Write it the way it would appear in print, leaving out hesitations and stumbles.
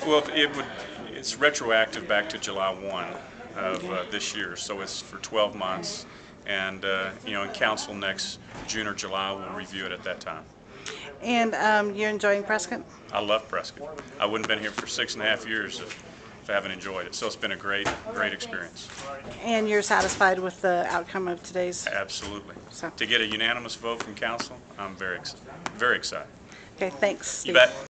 Well, it's retroactive back to July 1 of this year, so it's for 12 months. And, in council next June or July, we'll review it at that time. And you're enjoying Prescott? I love Prescott. I wouldn't have been here for 6.5 years if I haven't enjoyed it. So it's been a great experience. And you're satisfied with the outcome of today's? Absolutely. So. To get a unanimous vote from council, I'm very excited. Okay, thanks, You Steve. bet.